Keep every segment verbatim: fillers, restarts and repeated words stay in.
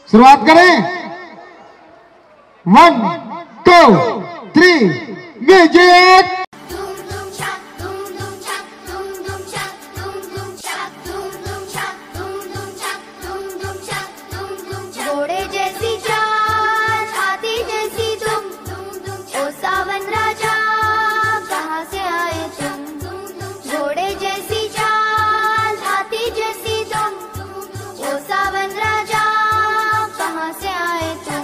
शुरुआत करें। One two three music. घोड़े जैसी चाल, हाथी जैसी तुम, ओ सावन राजा कहाँ से आए तुम। घोड़े जैसी चाल, हाथी जैसी तुम, ओ सावन राजा कहाँ से आए तुम।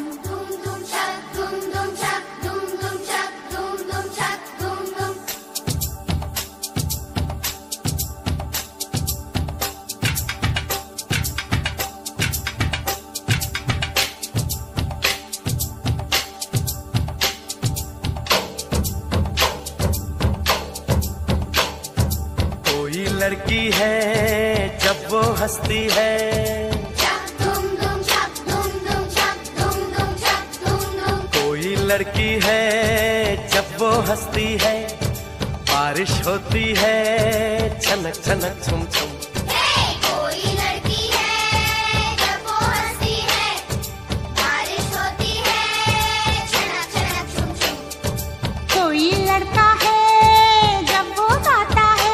कोई लड़की है जब वो हंसती है, कोई लड़की है जब वो हंसती है, बारिश होती है छनक छनक छुम छुम। कोई लड़की है जब वो हंसती है, बारिश होती है छनक छनक छुम छुम। कोई लड़का है जब वो गाता है,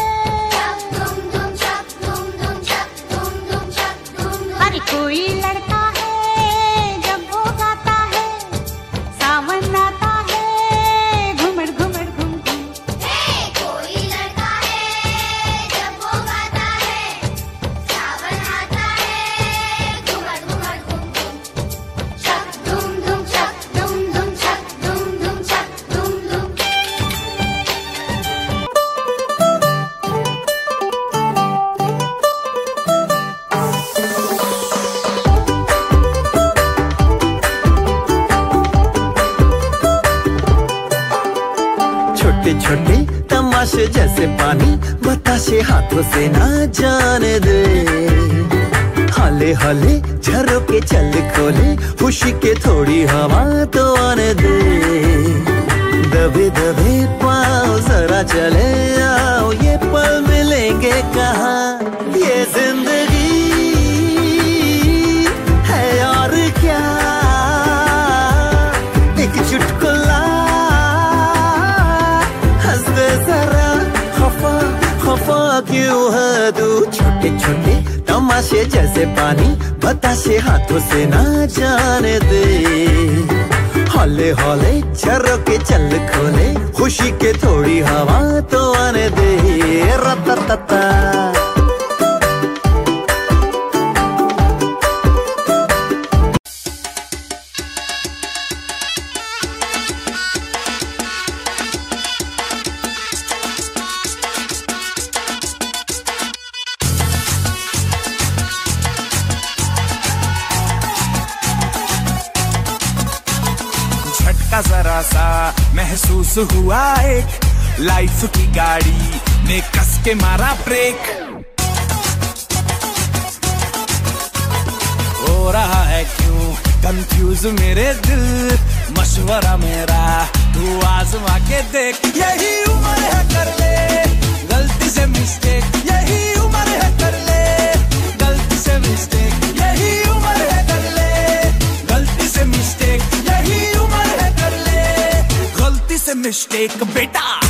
अरे कोई लड़का है जब वो गाता है, सावन आता है घुमड़ घुमड़ घुम घुम। कोई लड़का है जब वो गाता है, सावन आता है घुमड़ घुमड़ घुम घुम। छक धूम धूम छक धूम धूम छक धूम धूम छक धूम धूम। छोटे छोटे तमाशे जैसे पानी बताशे हाथों से ना जाने दे। हाले हाले झरोके चल खोले, खुशी के थोड़ी हवा तो आने दे। दबे दबे पाँव जरा चले आओ, ये पल मिलेंगे कहाँ, ये जिंदगी है और क्या। एक चुटकुला खफा क्यों है तू। छोटे छोटे तमाशे जैसे पानी बताशे हाथों से ना जाने दे। हौले हौले झरोके चल खोले, खुशी के थोड़ी हवा तो आने दे। रततता झटका जरा सा महसूस हुआ, एक लाइफ की गाड़ी ने कस के मारा ब्रेक। हो रहा है क्यों कंफ्यूज मेरे दिल, मशवरा मेरा तू आजमा के देख। यही उम्र है कर ले गलती से मिस्टेक, यही उम्र है कर ले गलती से मिस्टेक, यही उम्र है कर ले गलती से मिस्टेक, यही उम्र है कर ले गलती से मिस्टेक बेटा।